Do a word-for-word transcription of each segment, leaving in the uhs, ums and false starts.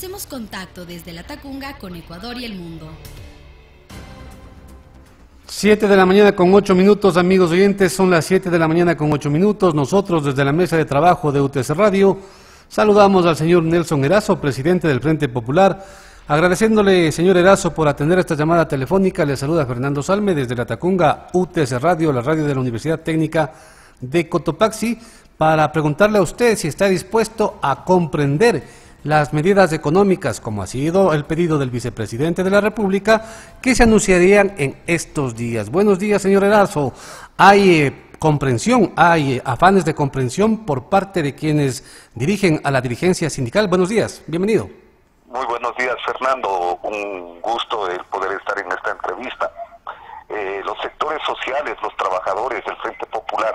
Hacemos contacto desde La Tacunga con Ecuador y el mundo. siete de la mañana con ocho minutos, amigos oyentes, son las siete de la mañana con ocho minutos. Nosotros desde la mesa de trabajo de U T C Radio saludamos al señor Nelson Erazo, presidente del Frente Popular. Agradeciéndole, señor Erazo, por atender esta llamada telefónica. Le saluda Fernando Salme desde La Tacunga, U T C Radio, la radio de la Universidad Técnica de Cotopaxi, para preguntarle a usted si está dispuesto a comprender las medidas económicas, como ha sido el pedido del vicepresidente de la República, que se anunciarían en estos días. Buenos días, señor Erazo. Hay eh, comprensión, hay eh, afanes de comprensión por parte de quienes dirigen a la dirigencia sindical. Buenos días, bienvenido. Muy buenos días, Fernando. Un gusto el poder estar en esta entrevista. Eh, los sectores sociales, los trabajadores del Frente Popular,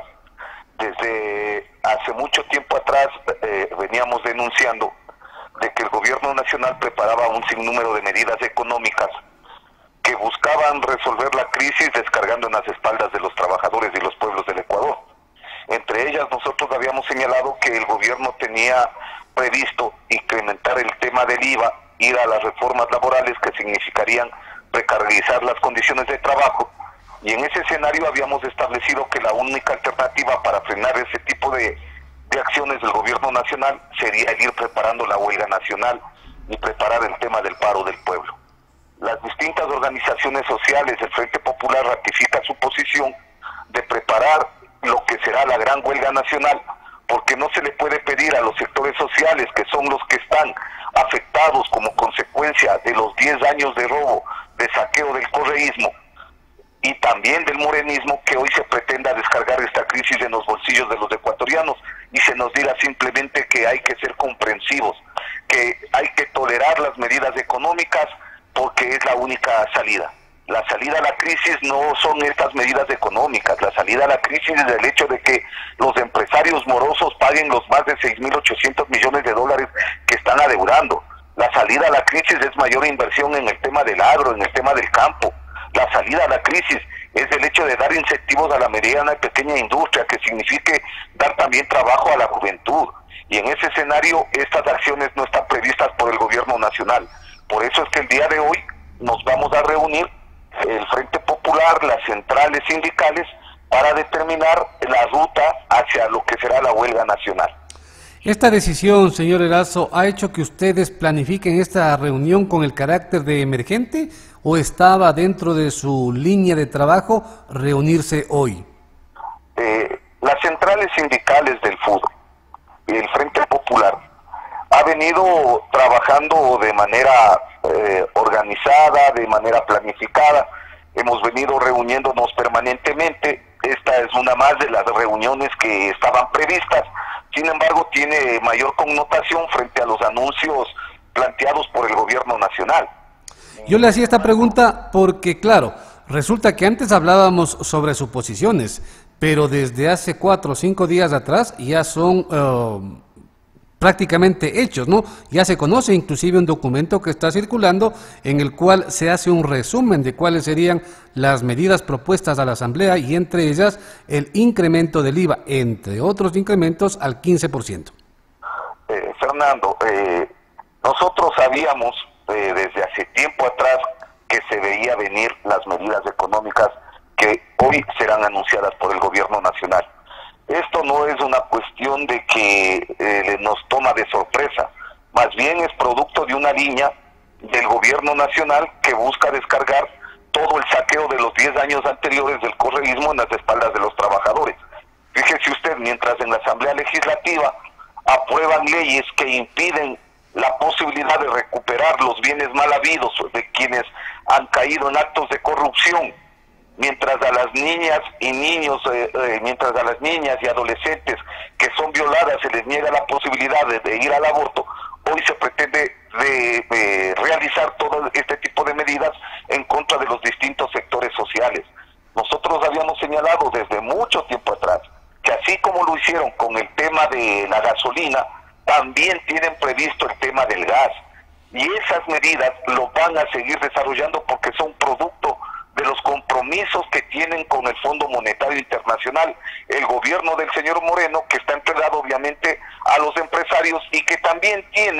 desde hace mucho tiempo atrás eh, veníamos denunciando de que el gobierno nacional preparaba un sinnúmero de medidas económicas que buscaban resolver la crisis descargando en las espaldas de los trabajadores y los pueblos del Ecuador. Entre ellas, nosotros habíamos señalado que el gobierno tenía previsto incrementar el tema del I V A, ir a las reformas laborales que significarían precarizar las condiciones de trabajo, y en ese escenario habíamos establecido que la única alternativa para frenar ese tipo de de acciones del gobierno nacional sería ir preparando la huelga nacional y preparar el tema del paro del pueblo. Las distintas organizaciones sociales del Frente Popular ratifican su posición de preparar lo que será la gran huelga nacional, porque no se le puede pedir a los sectores sociales, que son los que están afectados como consecuencia de los diez años de robo, de saqueo del correísmo y también del morenismo, que hoy se pretenda descargar esta crisis en los bolsillos de los ecuatorianos y se nos diga simplemente que hay que ser comprensivos, que hay que tolerar las medidas económicas porque es la única salida. La salida a la crisis no son estas medidas económicas, la salida a la crisis es el hecho de que los empresarios morosos paguen los más de seis mil ochocientos millones de dólares que están adeudando. La salida a la crisis es mayor inversión en el tema del agro, en el tema del campo. La salida a la crisis es el hecho de dar incentivos a la mediana y pequeña industria, que signifique dar también trabajo a la juventud. Y en ese escenario, estas acciones no están previstas por el gobierno nacional. Por eso es que el día de hoy nos vamos a reunir el Frente Popular, las centrales sindicales, para determinar la ruta hacia lo que será la huelga nacional. Esta decisión, señor Erazo, ¿ha hecho que ustedes planifiquen esta reunión con el carácter de emergente o estaba dentro de su línea de trabajo reunirse hoy? Eh, las centrales sindicales del fútbol y el Frente Popular ha venido trabajando de manera eh, organizada, de manera planificada. Hemos venido reuniéndonos permanentemente. Esta es una más de las reuniones que estaban previstas. Sin embargo, tiene mayor connotación frente a los anuncios planteados por el gobierno nacional. Yo le hacía esta pregunta porque, claro, resulta que antes hablábamos sobre suposiciones, pero desde hace cuatro o cinco días atrás ya son uh, prácticamente hechos, ¿no? Ya se conoce inclusive un documento que está circulando en el cual se hace un resumen de cuáles serían las medidas propuestas a la Asamblea y entre ellas el incremento del I V A, entre otros incrementos al quince por ciento. Eh, Fernando, eh, nosotros sabíamos eh, desde hace tiempo atrás que se veía venir las medidas económicas que hoy serán anunciadas por el gobierno nacional. Esto no es una cuestión de que eh, nos toma de sorpresa, más bien es producto de una línea del gobierno nacional que busca descargar todo el saqueo de los diez años anteriores del correísmo en las espaldas de los trabajadores. Fíjese usted, mientras en la Asamblea Legislativa aprueban leyes que impiden la posibilidad de recuperar los bienes mal habidos de quienes han caído en actos de corrupción, mientras a las niñas y niños, eh, eh, mientras a las niñas y adolescentes que son violadas se les niega la posibilidad de, de ir al aborto, hoy se pretende de, de realizar todo este tipo de medidas en contra de los distintos sectores sociales. Nosotros habíamos señalado desde mucho tiempo atrás que así como lo hicieron con el tema de la gasolina, también tienen previsto el tema del gas. Y esas medidas lo van a seguir desarrollando porque son producto de los compromisos que tienen con el Fondo Monetario Internacional, el gobierno del señor Moreno, que está entregado obviamente a los empresarios y que también tiene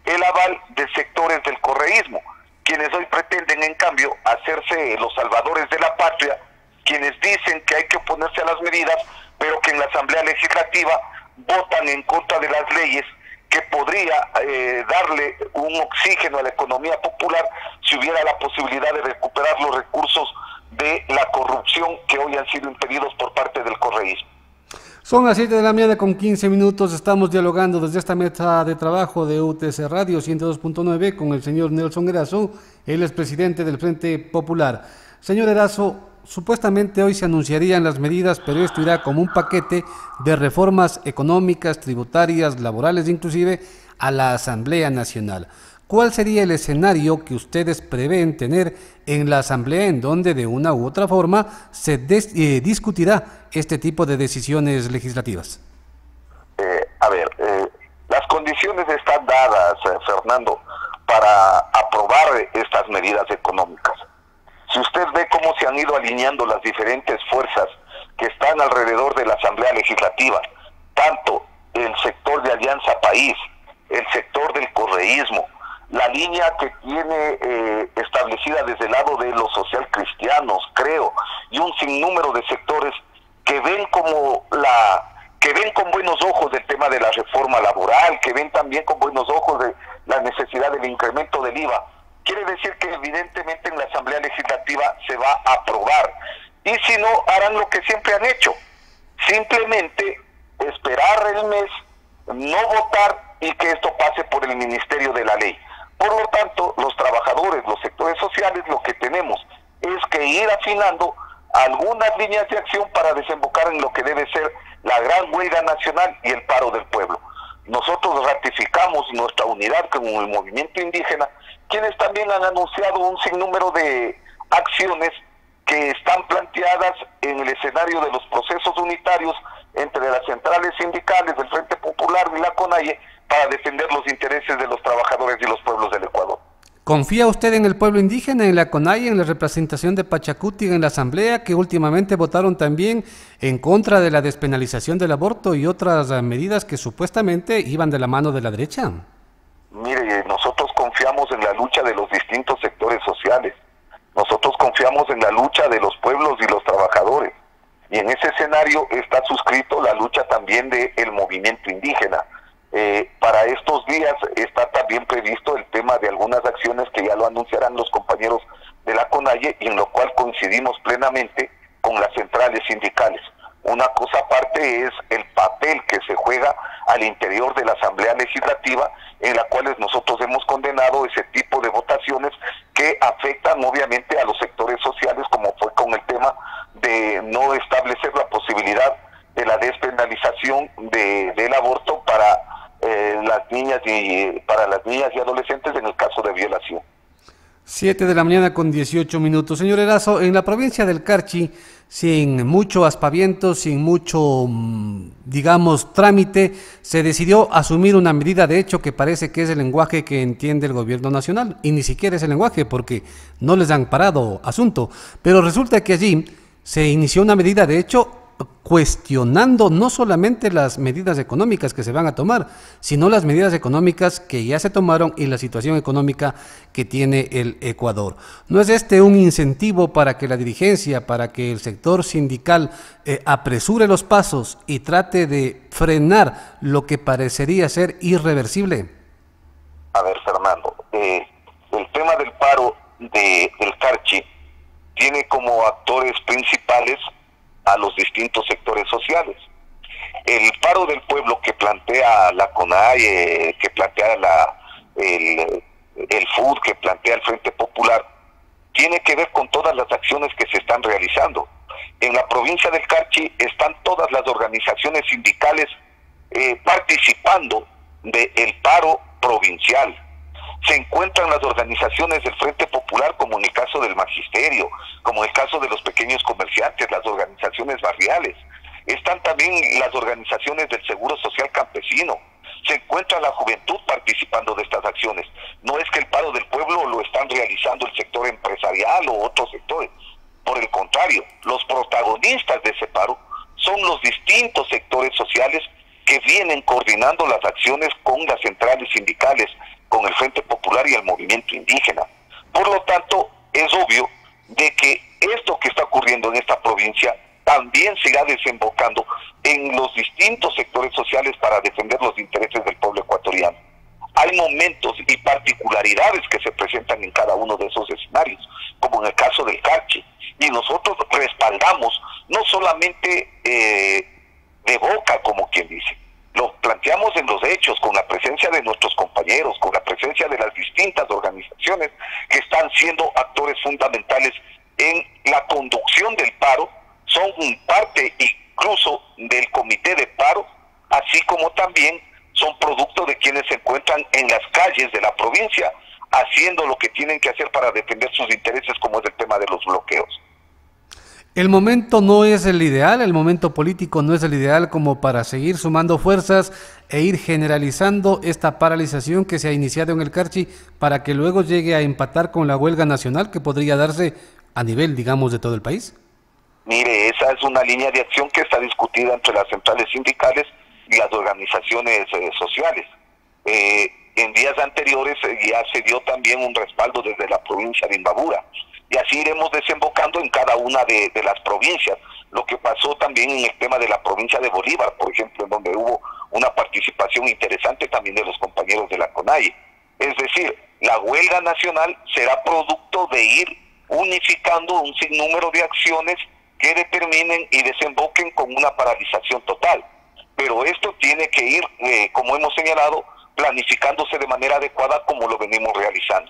el aval de sectores del correísmo, quienes hoy pretenden en cambio hacerse los salvadores de la patria, quienes dicen que hay que oponerse a las medidas, pero que en la Asamblea Legislativa votan en contra de las leyes que podría eh, darle un oxígeno a la economía popular si hubiera la posibilidad de recuperar los recursos de la corrupción que hoy han sido impedidos por parte del correísmo. Son las siete de la mañana con quince minutos, estamos dialogando desde esta mesa de trabajo de U T C Radio ciento dos punto nueve con el señor Nelson Erazo, él es presidente del Frente Popular. Señor Erazo, supuestamente hoy se anunciarían las medidas, pero esto irá como un paquete de reformas económicas, tributarias, laborales, inclusive a la Asamblea Nacional. ¿Cuál sería el escenario que ustedes prevén tener en la Asamblea en donde de una u otra forma se des, eh, discutirá este tipo de decisiones legislativas? Eh, a ver, eh, las condiciones están dadas, eh, Fernando, para aprobar estas medidas económicas. Si usted ve cómo se han ido alineando las diferentes fuerzas que están alrededor de la Asamblea Legislativa, tanto el sector de Alianza País, el sector del correísmo, la línea que tiene eh, establecida desde el lado de los social cristianos, creo, y un sinnúmero de sectores que ven como la que ven con buenos ojos el tema de la reforma laboral, que ven también con buenos ojos de la necesidad del incremento del I V A. Quiere decir que evidentemente en la Asamblea Legislativa se va a aprobar. Y si no, harán lo que siempre han hecho. Simplemente esperar el mes, no votar y que esto pase por el Ministerio de la Ley. Por lo tanto, los trabajadores, los sectores sociales, lo que tenemos es que ir afinando algunas líneas de acción para desembocar en lo que debe ser la gran huelga nacional y el paro del pueblo. Nosotros ratificamos nuestra unidad con el movimiento indígena, quienes también han anunciado un sinnúmero de acciones que están planteadas en el escenario de los procesos unitarios entre las centrales sindicales del Frente Popular y la CONAIE para defender los intereses de los trabajadores y los pueblos del Ecuador. ¿Confía usted en el pueblo indígena, en la CONAIE, en la representación de Pachacuti, en la Asamblea, que últimamente votaron también en contra de la despenalización del aborto y otras medidas que supuestamente iban de la mano de la derecha? Mire, nosotros confiamos en la lucha de los distintos sectores sociales. Nosotros confiamos en la lucha de los pueblos y los trabajadores. Y en ese escenario está suscrito la lucha también del movimiento indígena. Eh, para estos días está también previsto el tema de algunas acciones que ya lo anunciarán los compañeros de la CONAIE y en lo cual coincidimos plenamente con las centrales sindicales. Una cosa aparte es el papel que se juega al interior de la Asamblea Legislativa, en la cual nosotros hemos condenado ese tipo de votaciones que afectan obviamente a los sectores sociales, como fue con el tema de no establecer la posibilidad de la despenalización de, del aborto para eh, las niñas y para las niñas y adolescentes en el caso de violación. siete de la mañana con dieciocho minutos. Señor Erazo, en la provincia del Carchi, sin mucho aspaviento, sin mucho, digamos, trámite, se decidió asumir una medida de hecho que parece que es el lenguaje que entiende el gobierno nacional, y ni siquiera es el lenguaje porque no les han parado asunto, pero resulta que allí se inició una medida de hecho cuestionando no solamente las medidas económicas que se van a tomar, sino las medidas económicas que ya se tomaron y la situación económica que tiene el Ecuador. ¿No es este un incentivo para que la dirigencia, para que el sector sindical eh, apresure los pasos y trate de frenar lo que parecería ser irreversible? A ver, Fernando, eh, el tema del paro de, del Carchi tiene como actores principales a los distintos sectores sociales. El paro del pueblo que plantea la CONAIE, que plantea la, el, el F U D, que plantea el Frente Popular, tiene que ver con todas las acciones que se están realizando. En la provincia del Carchi están todas las organizaciones sindicales eh, participando del paro provincial. Se encuentran las organizaciones del Frente Popular, como en el caso del Magisterio, como en el caso de los pequeños comerciantes, las organizaciones barriales. Están también las organizaciones del Seguro Social Campesino. Se encuentra la juventud participando de estas acciones. No es que el paro del pueblo lo están realizando el sector empresarial o otros sectores. Por el contrario, los protagonistas de ese paro son los distintos sectores sociales que vienen coordinando las acciones con las centrales sindicales, con el Frente Popular y el movimiento indígena. Por lo tanto, es obvio de que esto que está ocurriendo en esta provincia también se irá desembocando en los distintos sectores sociales para defender los intereses del pueblo ecuatoriano. Hay momentos y particularidades que se presentan en cada uno de esos escenarios, como en el caso del Carchi, y nosotros respaldamos, no solamente eh, de boca, como quien dice, lo planteamos en los hechos, con la presencia de nuestros compañeros, con la presencia de las distintas organizaciones que están siendo actores fundamentales en la conducción del paro, son parte incluso del comité de paro, así como también son producto de quienes se encuentran en las calles de la provincia, haciendo lo que tienen que hacer para defender sus intereses, como es el tema de los bloqueos. El momento no es el ideal, el momento político no es el ideal como para seguir sumando fuerzas e ir generalizando esta paralización que se ha iniciado en el Carchi para que luego llegue a empatar con la huelga nacional que podría darse a nivel, digamos, de todo el país. Mire, esa es una línea de acción que está discutida entre las centrales sindicales y las organizaciones eh, sociales. Eh, en días anteriores eh, ya se dio también un respaldo desde la provincia de Imbabura, y así iremos desembocando en cada una de, de las provincias. Lo que pasó también en el tema de la provincia de Bolívar, por ejemplo, en donde hubo una participación interesante también de los compañeros de la CONAIE. Es decir, la huelga nacional será producto de ir unificando un sinnúmero de acciones que determinen y desemboquen con una paralización total. Pero esto tiene que ir, eh, como hemos señalado, planificándose de manera adecuada como lo venimos realizando.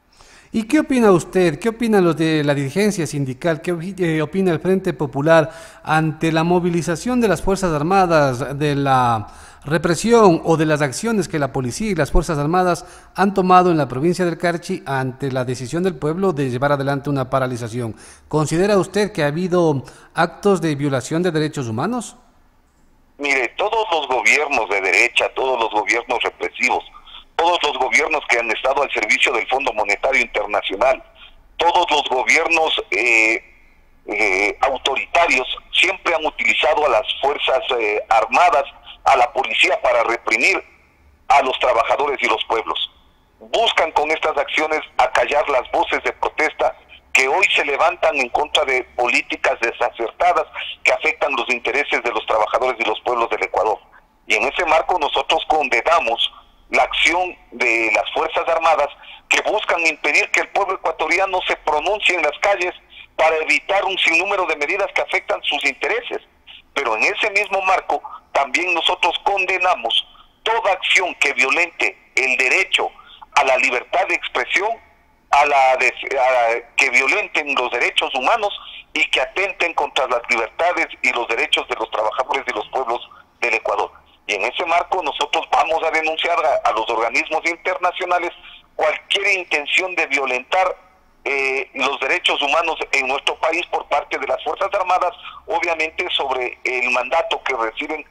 ¿Y qué opina usted? ¿Qué opinan los de la dirigencia sindical? ¿Qué eh, opina el Frente Popular ante la movilización de las Fuerzas Armadas, de la represión o de las acciones que la policía y las Fuerzas Armadas han tomado en la provincia del Carchi ante la decisión del pueblo de llevar adelante una paralización? ¿Considera usted que ha habido actos de violación de derechos humanos? Mire, todos los gobiernos de derecha, todos los gobiernos represivos, todos los gobiernos que han estado al servicio del Fondo Monetario Internacional, todos los gobiernos eh, eh, autoritarios siempre han utilizado a las Fuerzas eh, Armadas, a la policía para reprimir a los trabajadores y los pueblos. Buscan con estas acciones acallar las voces de protesta que hoy se levantan en contra de políticas desacertadas que afectan los intereses de los trabajadores y los pueblos del Ecuador. Y en ese marco nosotros condenamos la acción de las Fuerzas Armadas que buscan impedir que el pueblo ecuatoriano se pronuncie en las calles para evitar un sinnúmero de medidas que afectan sus intereses. Pero en ese mismo marco también nosotros condenamos toda acción que violente el derecho a la libertad de expresión, a la, de, a que violenten los derechos humanos y que atenten contra las libertades y los derechos de los trabajadores y los pueblos del Ecuador. Y en ese marco nosotros vamos a denunciar a, a los organismos internacionales cualquier intención de violentar eh, los derechos humanos en nuestro país por parte de las Fuerzas Armadas, obviamente sobre el mandato que reciben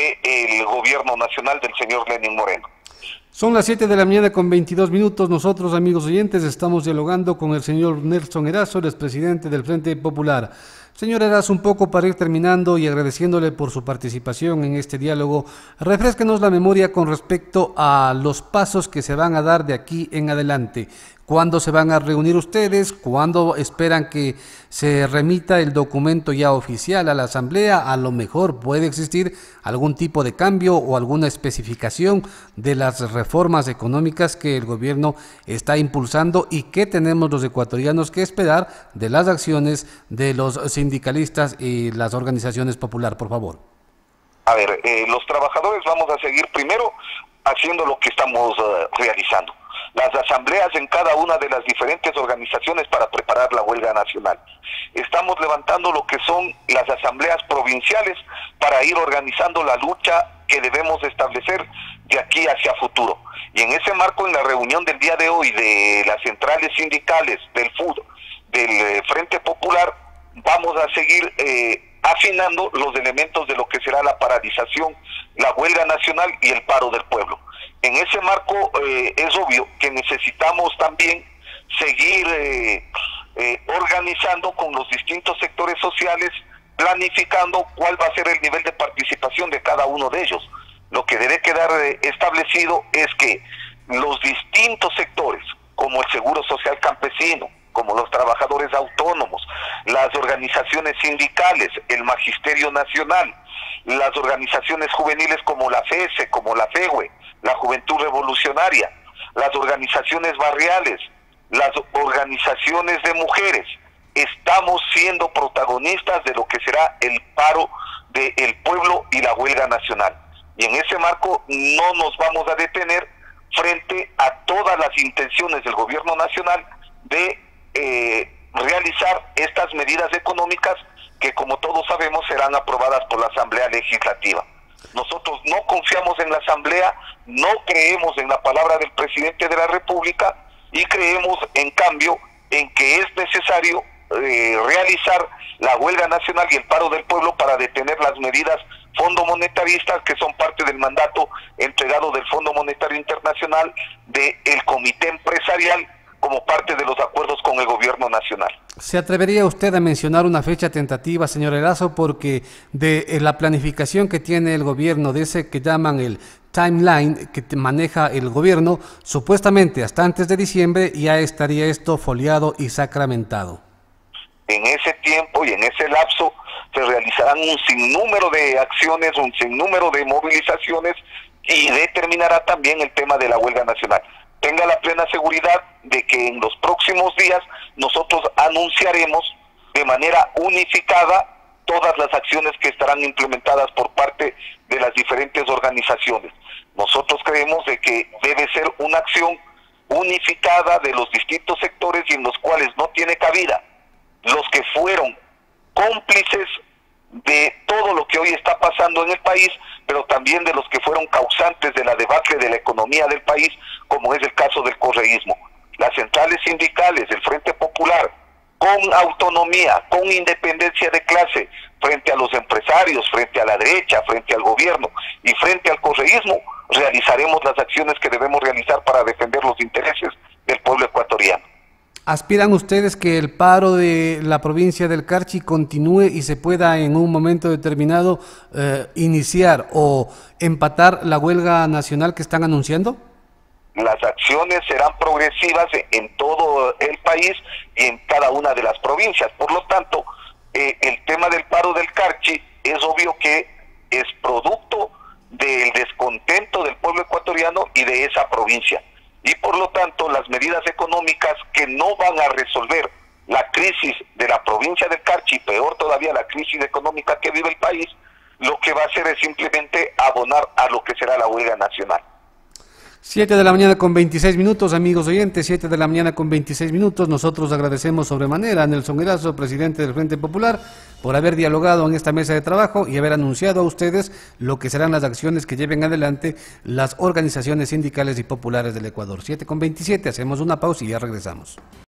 del gobierno nacional del señor Lenín Moreno. Son las siete de la mañana con veintidós minutos. Nosotros, amigos oyentes, estamos dialogando con el señor Nelson Erazo, el expresidente del Frente Popular. Señor Erazo, un poco para ir terminando y agradeciéndole por su participación en este diálogo, refrésquenos la memoria con respecto a los pasos que se van a dar de aquí en adelante. ¿Cuándo se van a reunir ustedes? ¿Cuándo esperan que se remita el documento ya oficial a la Asamblea? A lo mejor puede existir algún tipo de cambio o alguna especificación de las reformas económicas que el gobierno está impulsando y que tenemos los ecuatorianos que esperar de las acciones de los sindicalistas y las organizaciones populares, por favor. A ver, eh, los trabajadores vamos a seguir primero haciendo lo que estamos uh, realizando. Las asambleas en cada una de las diferentes organizaciones para preparar la huelga nacional. Estamos levantando lo que son las asambleas provinciales para ir organizando la lucha que debemos establecer de aquí hacia futuro. Y en ese marco, en la reunión del día de hoy de las centrales sindicales, del F U D, del eh, Frente Popular, vamos a seguir eh, afinando los elementos de lo que será la paralización, la huelga nacional y el paro del pueblo. En ese marco eh, es obvio que necesitamos también seguir eh, eh, organizando con los distintos sectores sociales, planificando cuál va a ser el nivel de participación de cada uno de ellos. Lo que debe quedar eh, establecido es que los distintos sectores, como el Seguro Social Campesino, como los trabajadores autónomos, las organizaciones sindicales, el Magisterio Nacional, las organizaciones juveniles como la FESE, como la FEWE, la Juventud Revolucionaria, las organizaciones barriales, las organizaciones de mujeres, estamos siendo protagonistas de lo que será el paro del pueblo y la huelga nacional. Y en ese marco no nos vamos a detener frente a todas las intenciones del gobierno nacional de eh, realizar estas medidas económicas que, como todos sabemos, serán aprobadas por la Asamblea Legislativa. Nosotros no confiamos en la Asamblea, no creemos en la palabra del presidente de la República y creemos, en cambio, en que es necesario eh, realizar la huelga nacional y el paro del pueblo para detener las medidas fondo monetaristas que son parte del mandato entregado del Fondo Monetario Internacional del Comité Empresarial como parte de los acuerdos con el gobierno nacional. ¿Se atrevería usted a mencionar una fecha tentativa, señor Erazo? Porque de eh, la planificación que tiene el gobierno, de ese que llaman el timeline que maneja el gobierno, supuestamente hasta antes de diciembre ya estaría esto foliado y sacramentado. En ese tiempo y en ese lapso se realizarán un sinnúmero de acciones, un sinnúmero de movilizaciones y determinará también el tema de la huelga nacional. Tenga la plena seguridad de que en los próximos días nosotros anunciaremos de manera unificada todas las acciones que estarán implementadas por parte de las diferentes organizaciones. Nosotros creemos de que debe ser una acción unificada de los distintos sectores y en los cuales no tiene cabida los que fueron cómplices de todo lo que hoy está pasando en el país, pero también de los que fueron causantes de la debacle de la economía del país, como es el caso del correísmo. Las centrales sindicales, el Frente Popular, con autonomía, con independencia de clase, frente a los empresarios, frente a la derecha, frente al gobierno y frente al correísmo, realizaremos las acciones que debemos realizar para defender los intereses del pueblo ecuatoriano. ¿Aspiran ustedes que el paro de la provincia del Carchi continúe y se pueda en un momento determinado eh, iniciar o empatar la huelga nacional que están anunciando? Las acciones serán progresivas en todo el país y en cada una de las provincias. Por lo tanto, eh, el tema del paro del Carchi es obvio que es producto del descontento del pueblo ecuatoriano y de esa provincia. Y por lo tanto, las medidas económicas que no van a resolver la crisis de la provincia del Carchi, peor todavía la crisis económica que vive el país, lo que va a hacer es simplemente abonar a lo que será la huelga nacional. siete de la mañana con veintiséis minutos, amigos oyentes, siete de la mañana con veintiséis minutos. Nosotros agradecemos sobremanera a Nelson Erazo, presidente del Frente Popular, por haber dialogado en esta mesa de trabajo y haber anunciado a ustedes lo que serán las acciones que lleven adelante las organizaciones sindicales y populares del Ecuador. siete con veintisiete, hacemos una pausa y ya regresamos.